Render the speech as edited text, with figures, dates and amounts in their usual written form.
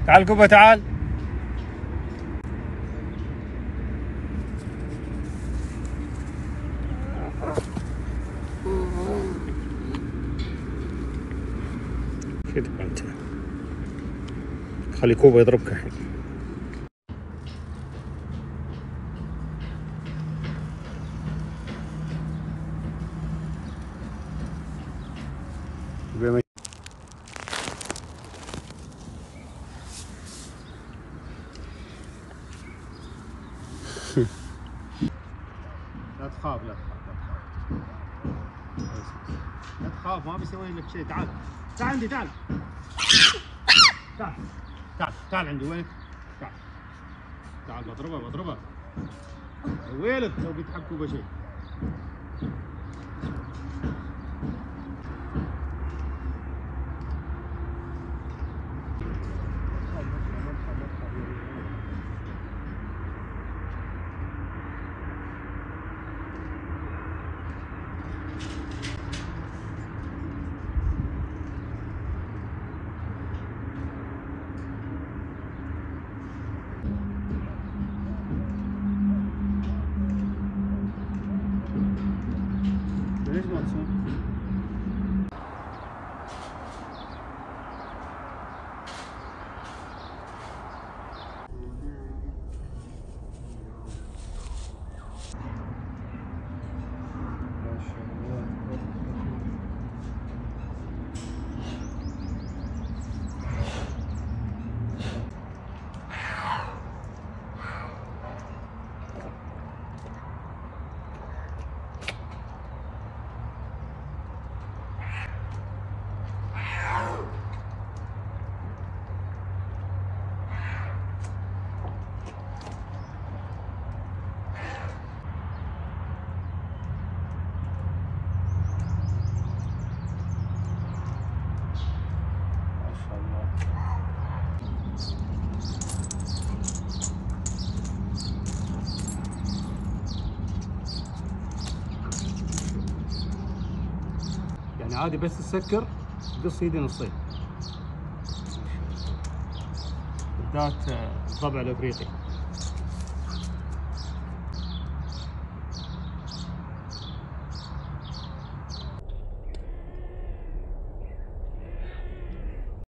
تعال كوبا تعال. كده انت خلي كوبا يضربك الحين. لا تخاف لا تخاف لا تخاف ما بيسوي لك شيء. تعال تعال عندي تعال تعال تعال تعال عندي. وينك؟ تعال تعال بضربه ويلك لو بيتحكوا بشيء. ليش ما تصوم؟ ما شاء الله. يعني عادي بس تسكر قص ايدي نصين. بالذات الضبع الافريقي.